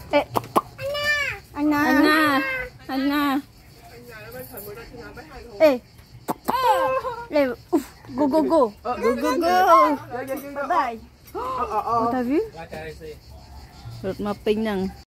Anna. Go. Go. Bye bye. Oh, t'as vu? L'autre m'a peignant.